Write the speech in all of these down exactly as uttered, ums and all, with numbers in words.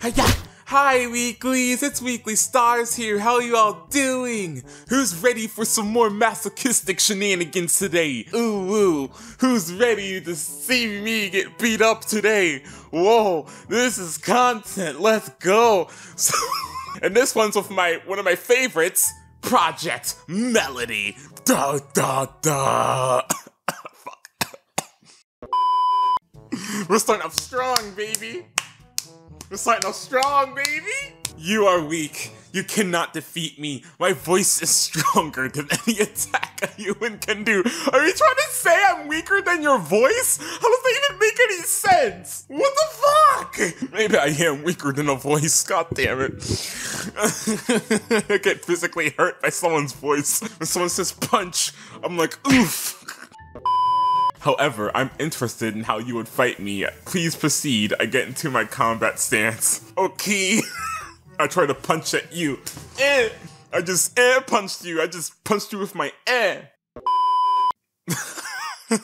Hiya! Hi weeklies, it's Weekly Stars here. How you all doing? Who's ready for some more masochistic shenanigans today? Ooh, ooh. Who's ready to see me get beat up today? Whoa, this is content. Let's go. So, and this one's with my one of my favorites, Projekt Melody. Da da da. Fuck. We're starting off strong, baby. We're starting off strong, baby! You are weak. You cannot defeat me. My voice is stronger than any attack a human can do. Are you trying to say I'm weaker than your voice? How does that even make any sense? What the fuck? Maybe I am weaker than a voice. God damn it. I get physically hurt by someone's voice. When someone says punch, I'm like, oof. However, I'm interested in how you would fight me. Please proceed. I get into my combat stance. Okay. I try to punch at you. Eh. I just eh punched you. I just punched you with my eh. God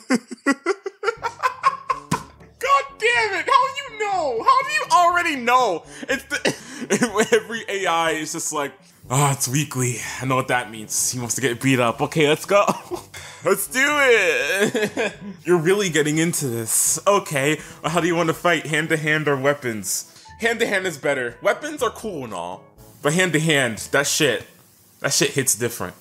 damn it. How do you know? How do you already know? It's the, every A I is just like, oh, it's weekly. I know what that means. He wants to get beat up. Okay, let's go. Let's do it! You're really getting into this. Okay, well, how do you want to fight? Hand-to-hand or weapons? Hand-to-hand is better. Weapons are cool and all. But hand-to-hand, that shit, that shit hits different.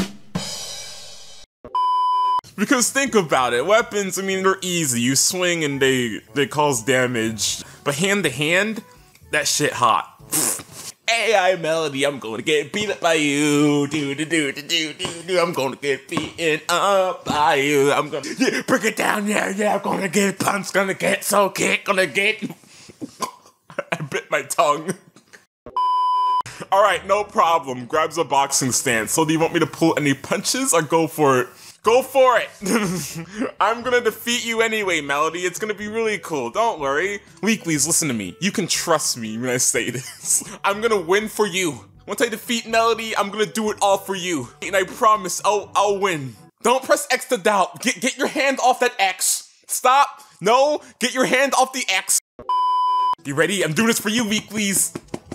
Because think about it, weapons, I mean, they're easy. You swing and they, they cause damage. But hand-to-hand, that shit hot. A I Melody, I'm gonna get beat up by you. Do do do do do do do. I'm gonna get beaten up by you. I'm gonna yeah, break it down. Yeah, yeah. I'm gonna get punched. Gonna get so kicked. Gonna get. I bit my tongue. All right, no problem. Grabs a boxing stance. So do you want me to pull any punches or go for it? Go for it! I'm gonna defeat you anyway, Melody. It's gonna be really cool. Don't worry. Weeklies, listen to me. You can trust me when I say this. I'm gonna win for you. Once I defeat Melody, I'm gonna do it all for you. And I promise I'll, I'll win. Don't press X to doubt. Get, get your hand off that X. Stop. No, get your hand off the X. You ready? I'm doing this for you, Weeklies.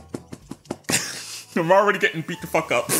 I'm already getting beat the fuck up.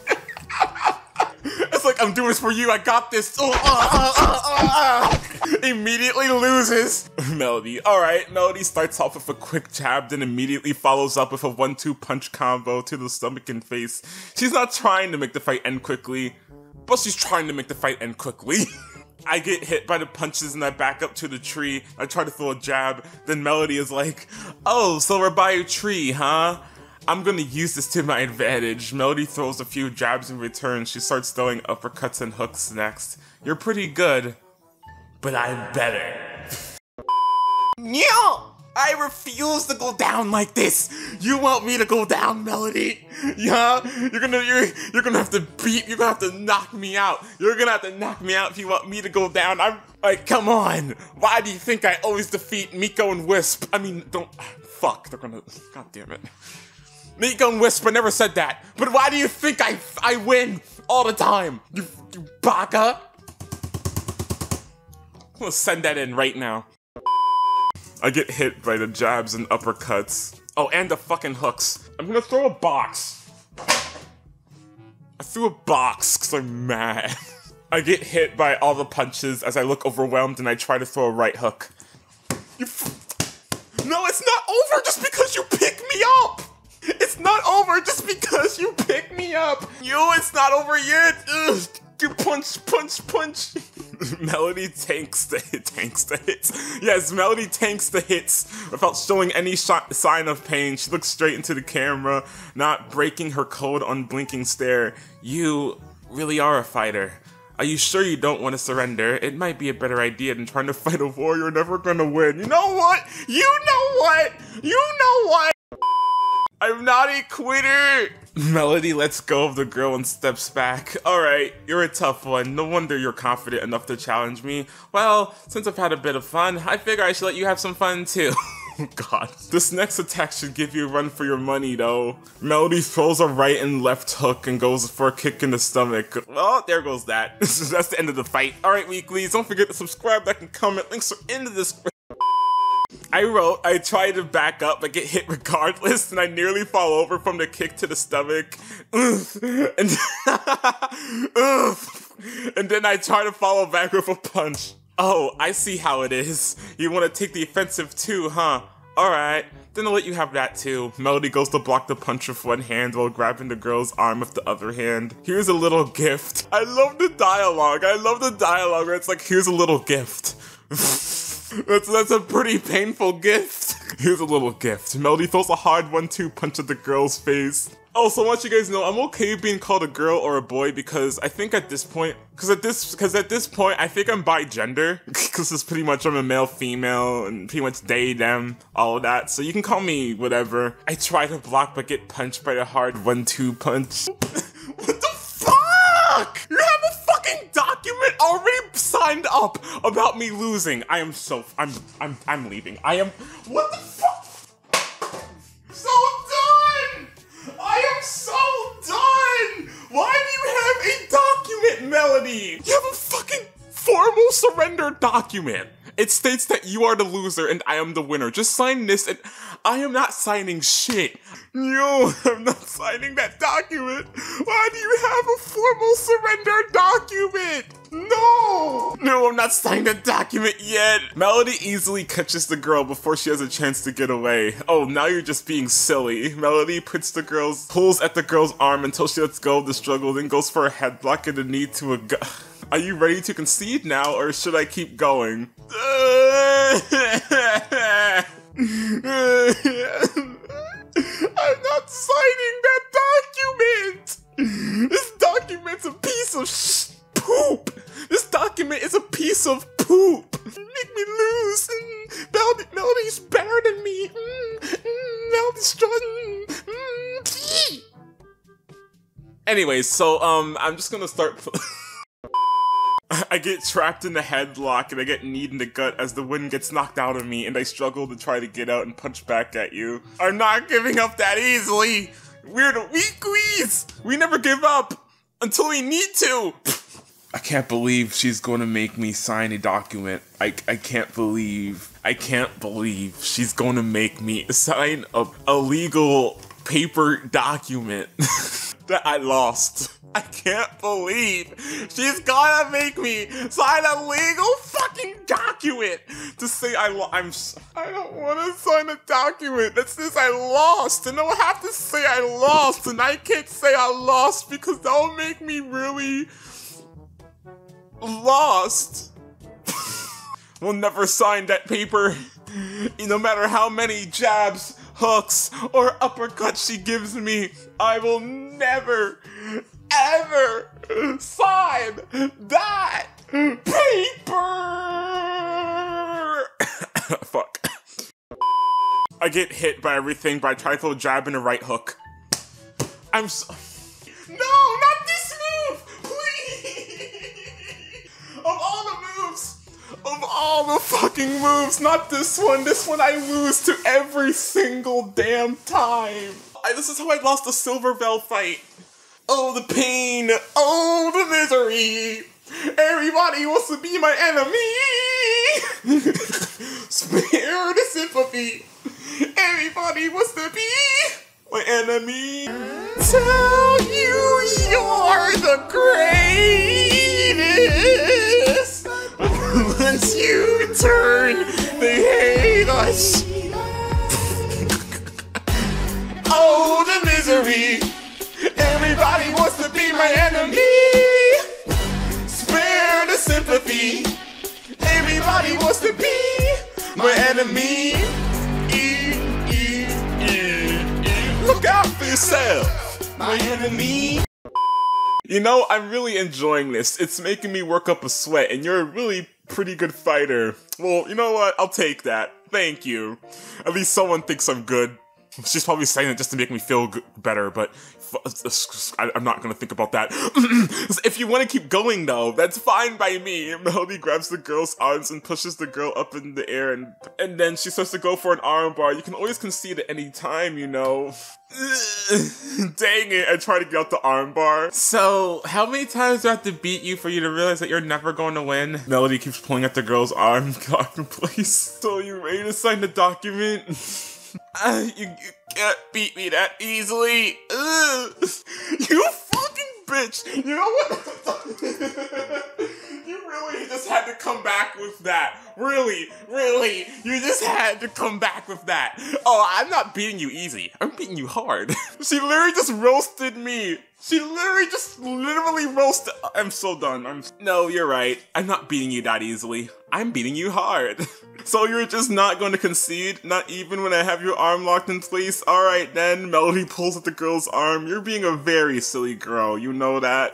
It's like, I'm doing this for you, I got this. Oh, uh, uh, uh, uh. Immediately loses. Melody. Alright, Melody starts off with a quick jab, then immediately follows up with a one two punch combo to the stomach and face. She's not trying to make the fight end quickly, but she's trying to make the fight end quickly. I get hit by the punches and I back up to the tree. I try to throw a jab, then Melody is like, oh, so we're by a tree, huh? I'm gonna use this to my advantage. Melody throws a few jabs in return. She starts throwing uppercuts and hooks next. You're pretty good, but I'm better. No! I refuse to go down like this. You want me to go down, Melody? Yeah? You're gonna you're you're gonna have to beat. You're gonna have to knock me out. You're gonna have to knock me out if you want me to go down. I'm like, come on. Why do you think I always defeat Miko and Wisp? I mean, don't. Fuck. They're gonna. God damn it. Miko and Wisp, I never said that. But why do you think I I win all the time? You, you baka? I'm gonna send that in right now. I get hit by the jabs and uppercuts. Oh, and the fucking hooks. I'm gonna throw a box. I threw a box because I'm mad. I get hit by all the punches as I look overwhelmed and I try to throw a right hook. You f- No, it's not over just because you pick me up! It's not over just because you pick me up! You, it's not over yet! Ugh. You punch, punch, punch! Melody tanks the hit, tanks the hits. Yes, Melody tanks the hits without showing any sh sign of pain. She looks straight into the camera, not breaking her cold, unblinking stare. You really are a fighter. Are you sure you don't want to surrender? It might be a better idea than trying to fight a war you're never gonna win. You know what? You know what? You know what? I'm not a quitter! Melody lets go of the girl and steps back. Alright, you're a tough one. No wonder you're confident enough to challenge me. Well, since I've had a bit of fun, I figure I should let you have some fun too. God. This next attack should give you a run for your money though. Melody throws a right and left hook and goes for a kick in the stomach. Well, there goes that. That's the end of the fight. Alright, weeklies, don't forget to subscribe, like, and comment. Links are in the description. I wrote, I try to back up, but get hit regardless, and I nearly fall over from the kick to the stomach. And, and then I try to follow back with a punch. Oh, I see how it is. You want to take the offensive too, huh? Alright, then I'll let you have that too. Melody goes to block the punch with one hand while grabbing the girl's arm with the other hand. Here's a little gift. I love the dialogue. I love the dialogue where it's like, here's a little gift. That's, that's a pretty painful gift. Here's a little gift. Melody throws a hard one two punch at the girl's face. Oh, so I want you guys to know, I'm okay being called a girl or a boy because I think at this point, because at this, because at this point, I think I'm bi-gender. Because it's pretty much I'm a male, female, and pretty much they, them, all of that. So you can call me whatever. I try to block but get punched by the hard one two punch. What the fuck? You have a fucking document already signed up about me losing. I am so, I'm, I'm, I'm leaving. I am, what the fuck? So done! I am so done! Why do you have a document, Melody? You have a fucking formal surrender document. It states that you are the loser and I am the winner. Just sign this and I am not signing shit. No, I'm not signing that document. Why do you have a formal surrender document? No! No, I'm not signing that document yet. Melody easily catches the girl before she has a chance to get away. Oh, now you're just being silly. Melody puts the girl's, pulls at the girl's arm until she lets go of the struggle, then goes for a headlock and a knee to a gu- Are you ready to concede now, or should I keep going? I'm not signing that document! This document's a piece of sh- poop! This document is a piece of poop! Make me lose! Mm, Melody, Melody's better than me! Mm, mm, Melody's strong! Mm, mm. Anyways, so, um, I'm just gonna start... I get trapped in the headlock and I get kneed in the gut as the wind gets knocked out of me and I struggle to try to get out and punch back at you. I'm not giving up that easily! We're the weaklies! We never give up! Until we need to! I can't believe she's going to make me sign a document. I, I can't believe, I can't believe she's going to make me sign a, a legal paper document that I lost. I can't believe she's gonna make me sign a legal fucking document to say I lo- I'm s- I don't want to sign a document that says I lost, and I'll have to say I lost, and I can't say I lost because that'll make me really lost. We'll never sign that paper, no matter how many jabs, hooks, or uppercuts she gives me. I will never ever sign that paper! Fuck. I get hit by everything, but I try to throw a jab and a right hook. I'm so- No, not this move! Please! Of all the moves, of all the fucking moves, not this one. This one I lose to every single damn time. I, this is how I lost the Silver Bell fight. Oh, the pain. Oh, the misery. Everybody wants to be my enemy. Spare the sympathy. Everybody wants to be my enemy. Tell you you're the greatest. Once you turn, they hate us. Oh, the misery. Everybody wants to be my enemy. Spare the sympathy. Everybody wants to be my enemy. E, e, e, e. Look out for yourself, my enemy. You know, I'm really enjoying this. It's making me work up a sweat, and you're a really pretty good fighter. Well, you know what? I'll take that. Thank you. At least someone thinks I'm good. She's probably saying it just to make me feel g better, but I I'm not gonna think about that. If you want to keep going though, that's fine by me. Melody grabs the girl's arms and pushes the girl up in the air, and and then she starts to go for an arm bar. You can always concede at any time, you know. Dang it, I try to get out the arm bar. So, how many times do I have to beat you for you to realize that you're never going to win? Melody keeps pulling at the girl's arm. God, please. So, you ready to sign the document? Uh, you, you can't beat me that easily. Ugh. You fucking bitch. You know what? You really just had to come back with that. Really, really. You just had to come back with that. Oh, I'm not beating you easy. I'm beating you hard. She literally just roasted me. She literally just literally roasted. I'm so done. I'm. No, you're right. I'm not beating you that easily. I'm beating you hard. So you're just not going to concede? Not even when I have your arm locked in place? Alright then, Melody pulls at the girl's arm. You're being a very silly girl, you know that?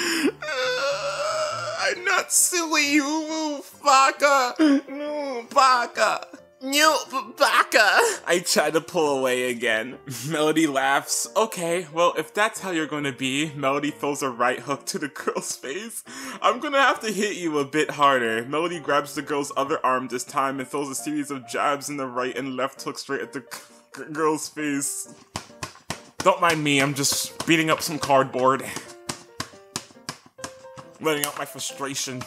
Uh, I'm not silly, you baka. No, baka. You baka. I try to pull away again. Melody laughs. Okay, well, if that's how you're gonna be, Melody throws a right hook to the girl's face. I'm gonna have to hit you a bit harder. Melody grabs the girl's other arm this time and throws a series of jabs in the right and left hook straight at the girl's face. Don't mind me, I'm just beating up some cardboard. Letting out my frustration.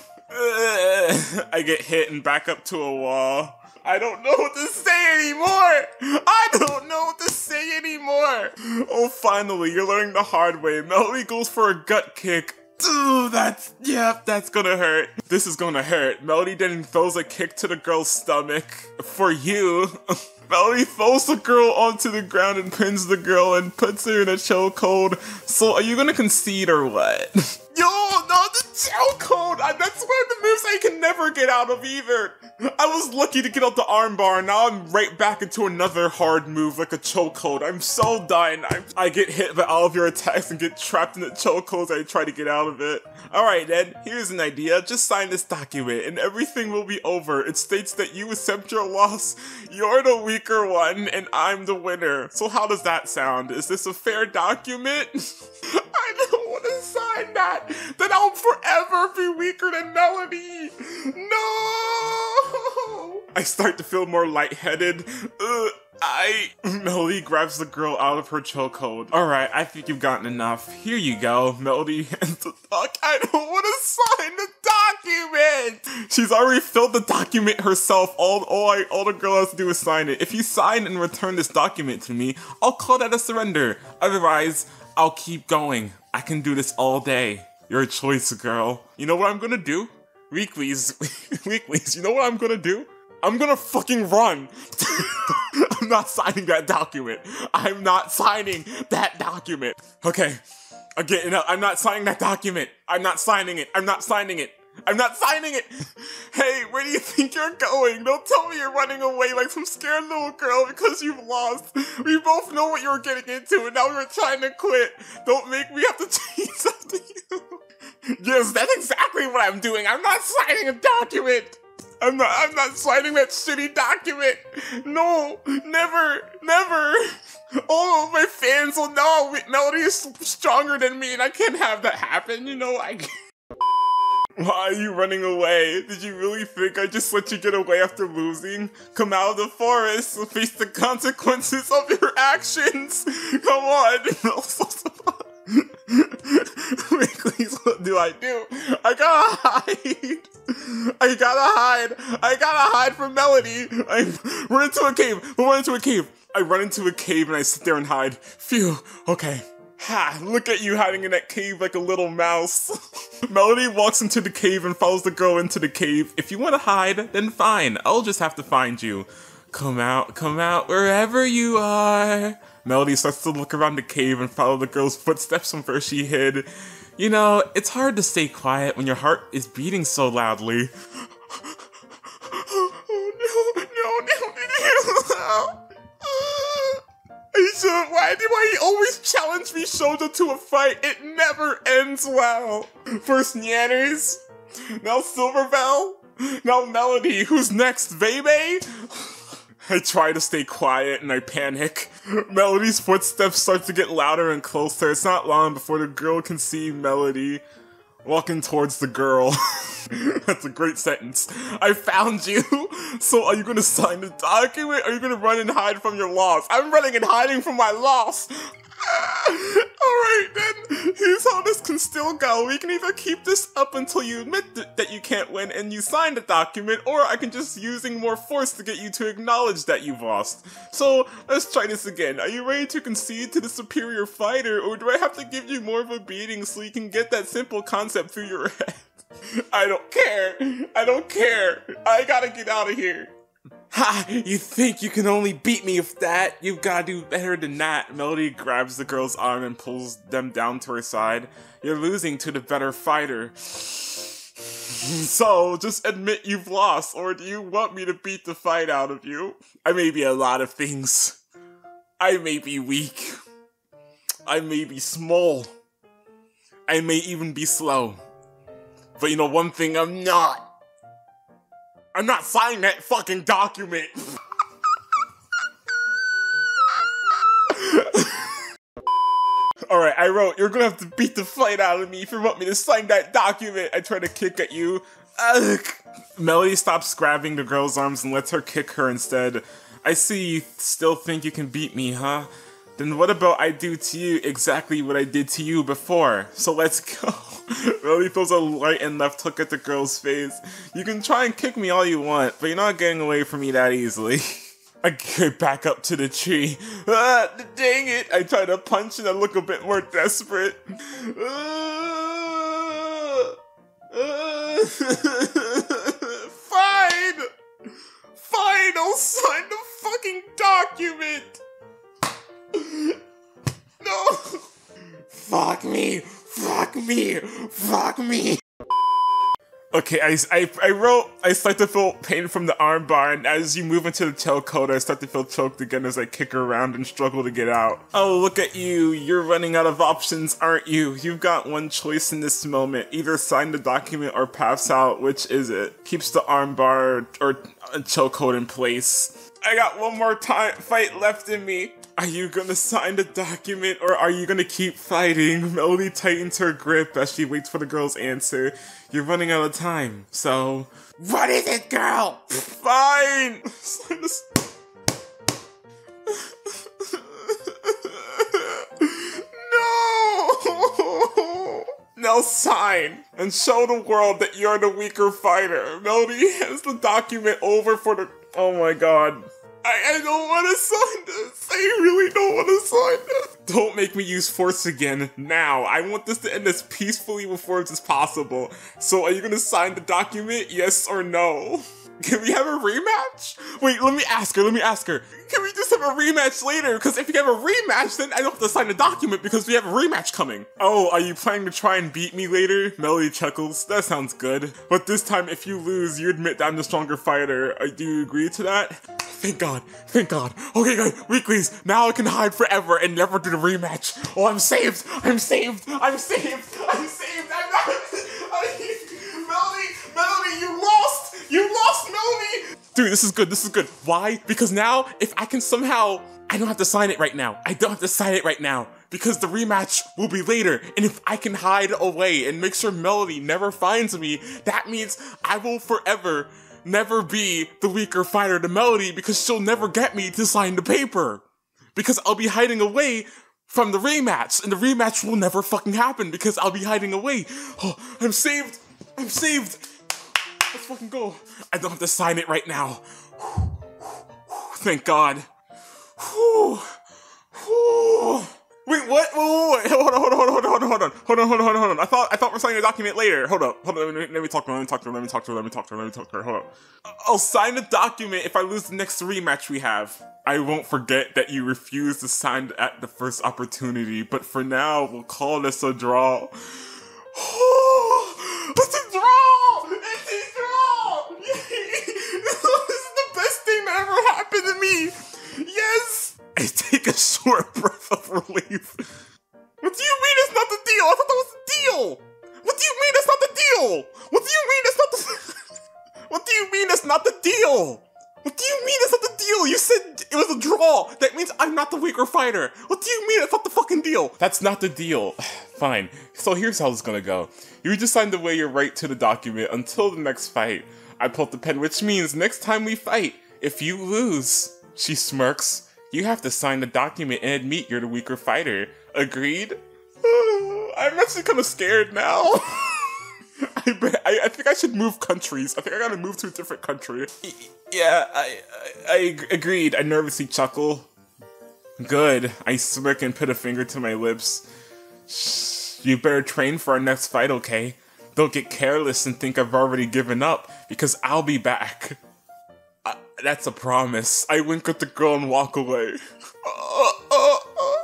I get hit and back up to a wall. I don't know what to say anymore! I don't know what to say anymore! Oh, finally, you're learning the hard way. Melody goes for a gut kick. Ooh, that's, yeah, that's gonna hurt. This is gonna hurt. Melody then throws a kick to the girl's stomach. For you. Melody throws the girl onto the ground and pins the girl and puts her in a chokehold. So, are you gonna concede or what? Yo, no, the chokehold! That's one of the moves I can never get out of either. I was lucky to get out the armbar, and now I'm right back into another hard move like a chokehold. I'm so done. I, I get hit by all of your attacks and get trapped in the chokehold as I try to get out of it. Alright then, here's an idea. Just sign this document and everything will be over. It states that you accept your loss. You're the weaker one, and I'm the winner. So how does that sound? Is this a fair document? I don't want to sign that. Then I'll forever be weaker than Melody. No! I start to feel more lightheaded. Ugh, I... Melody grabs the girl out of her chokehold. Alright, I think you've gotten enough. Here you go. Melody hands the doc. I don't want to sign the document! She's already filled the document herself. All, all, I, all the girl has to do is sign it. If you sign and return this document to me, I'll call that a surrender. Otherwise, I'll keep going. I can do this all day. Your choice, girl. You know what I'm gonna do? Weeklies. Weeklies. You know what I'm gonna do? I'm gonna fucking run. I'm not signing that document. I'm not signing that document. Okay. Again, no, I'm not signing that document. I'm not signing it. I'm not signing it. I'm not signing it! Hey, where do you think you're going? Don't tell me you're running away like some scared little girl because you've lost. We both know what you were getting into and now you're trying to quit. Don't make me have to chase after you. Yes, that's exactly what I'm doing. I'm not signing a document. I'm not, I'm not signing that shitty document. No, never, never. All of my fans will know Melody is stronger than me and I can't have that happen. You know, I can't. Why are you running away? Did you really think I just let you get away after losing? Come out of the forest and face the consequences of your actions! Come on! Wait, please, what do I do? I gotta hide! I gotta hide! I gotta hide from Melody! I run into a cave! I run into a cave! I run into a cave and I sit there and hide. Phew, okay. Ha! Look at you hiding in that cave like a little mouse. Melody walks into the cave and follows the girl into the cave. If you want to hide, then fine. I'll just have to find you. Come out, come out, wherever you are. Melody starts to look around the cave and follow the girl's footsteps from where she hid. You know, it's hard to stay quiet when your heart is beating so loudly. Oh no, no, no, no. Why do I always challenge me shoulder to a fight? It never ends well. First Nyanners, now Silverbell, now Melody. Who's next, Bebe? I try to stay quiet and I panic. Melody's footsteps start to get louder and closer. It's not long before the girl can see Melody walking towards the girl. That's a great sentence. I found you. So are you gonna sign the document? Or are you gonna run and hide from your loss? I'm running and hiding from my loss. Alright then, here's how this can still go. We can either keep this up until you admit th that you can't win and you sign the document, or I can just using more force to get you to acknowledge that you've lost. So, let's try this again. Are you ready to concede to the superior fighter, or do I have to give you more of a beating so you can get that simple concept through your head? I don't care. I don't care. I gotta get out of here. Ha! You think you can only beat me with that? You've gotta do better than that. Melody grabs the girl's arm and pulls them down to her side. You're losing to the better fighter. So, just admit you've lost, or do you want me to beat the fight out of you? I may be a lot of things. I may be weak. I may be small. I may even be slow. But you know one thing I'm not? I'm not signing that fucking document! Alright, I wrote, you're gonna have to beat the fight out of me if you want me to sign that document. I try to kick at you. Ugh. Melody stops grabbing the girl's arms and lets her kick her instead. I see you still think you can beat me, huh? Then what about I do to you exactly what I did to you before? So let's go. Melody throws a right and left hook at the girl's face. You can try and kick me all you want, but you're not getting away from me that easily. I get back up to the tree. Ah, dang it! I try to punch and I look a bit more desperate. Ah, ah. Fine! Fine, I'll sign the fucking document! No! Fuck me! Fuck me! Fuck me! Okay, I, I, I wrote, I start to feel pain from the armbar, and as you move into the chokehold, I start to feel choked again as I kick her around and struggle to get out. Oh, look at you. You're running out of options, aren't you? You've got one choice in this moment. Either sign the document or pass out. Which is it? Keeps the armbar or a chokehold in place. I got one more time fight left in me. Are you gonna sign the document or are you gonna keep fighting? Melody tightens her grip as she waits for the girl's answer. You're running out of time, so... What is it, girl? Fine! Sign this... No! Now sign and show the world that you're the weaker fighter. Melody hands the document over for the... Oh my god. I, I don't want to sign this. I really don't want to sign this. Don't make me use force again now. I want this to end as peacefully before it's as possible. So are you going to sign the document? Yes or no? Can we have a rematch? Wait, let me ask her, let me ask her. Can we just have a rematch later? Because if we have a rematch, then I don't have to sign the document because we have a rematch coming. Oh, are you planning to try and beat me later? Melody chuckles. That sounds good. But this time, if you lose, you admit that I'm the stronger fighter. Uh, do you agree to that? Thank God, thank God. Okay, guys, weeklies, now I can hide forever and never do the rematch. Oh, I'm saved, I'm saved, I'm saved, I'm saved, I'm not... I, Melody, Melody, you lost! You lost, Melody! Dude, this is good, this is good. Why? Because now, if I can somehow... I don't have to sign it right now. I don't have to sign it right now. Because the rematch will be later. And if I can hide away and make sure Melody never finds me, that means I will forever never be the weaker fighter to Melody because she'll never get me to sign the paper. Because I'll be hiding away from the rematch. And the rematch will never fucking happen because I'll be hiding away. Oh, I'm saved. I'm saved. Let's fucking go. I don't have to sign it right now. Thank God. Wait, what? Wait, wait, wait. Hold on, hold on, hold on, hold on, hold on, hold on, hold on, hold on, hold on. I thought, I thought we're signing a document later. Hold up, hold on. Let me, let me talk to her. Let me talk to her. Let me talk to her. Let me talk to her. Let me talk to her. Hold up. I'll sign the document if I lose the next rematch we have. I won't forget that you refused to sign at the first opportunity. But for now, we'll call this a draw. It's a draw! It's a draw! This is the best thing that ever happened to me. Yes. I take a short breath of relief. What do you mean it's not the deal? I thought that was the deal! What do you mean it's not the deal? What do you mean it's not the... What do you mean it's not the deal? What do you mean it's not the deal? You said it was a draw. That means I'm not the weaker fighter. What do you mean it's not the fucking deal? That's not the deal. Fine. So here's how it's gonna go. You just sign away your right to the document until the next fight. I pull up the pen, which means next time we fight, if you lose, she smirks, you have to sign the document and admit you're the weaker fighter. Agreed? I'm actually kind of scared now. I, bet, I I think I should move countries. I think I gotta move to a different country. Yeah, I, I, I agreed. I nervously chuckle. Good. I smirk and put a finger to my lips. Shh, you better train for our next fight, okay? Don't get careless and think I've already given up, because I'll be back. Uh, that's a promise. I wink at the girl and walk away. Uh, uh, uh.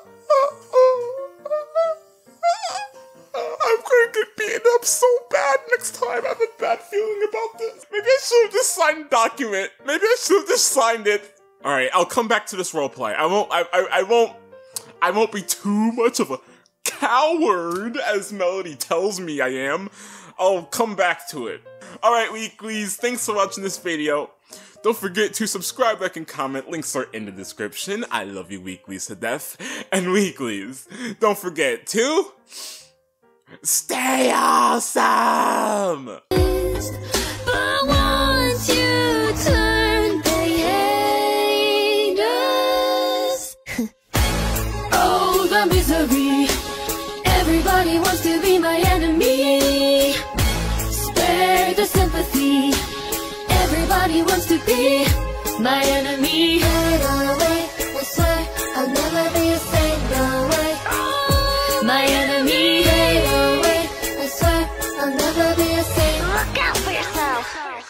I'm gonna get beaten up so bad next time. I have a bad feeling about this. Maybe I should have just signed the document. Maybe I should have just signed it. All right, I'll come back to this roleplay. I won't. I, I. I won't. I won't be too much of a coward as Melody tells me I am. I'll come back to it. All right, weeklies. Thanks for watching this video. Don't forget to subscribe, like, and comment. Links are in the description. I love you, weeklies, to death. And weeklies, don't forget to stay awesome! But once you turn, they hate us. Oh, the misery. Everybody wants to be my enemy. Spare the sympathy. Everybody wants to be my enemy. Fade away, I swear I'll never be a saint, no way. My enemy. Fade away, I swear I'll never be a saint. Look out for yourself.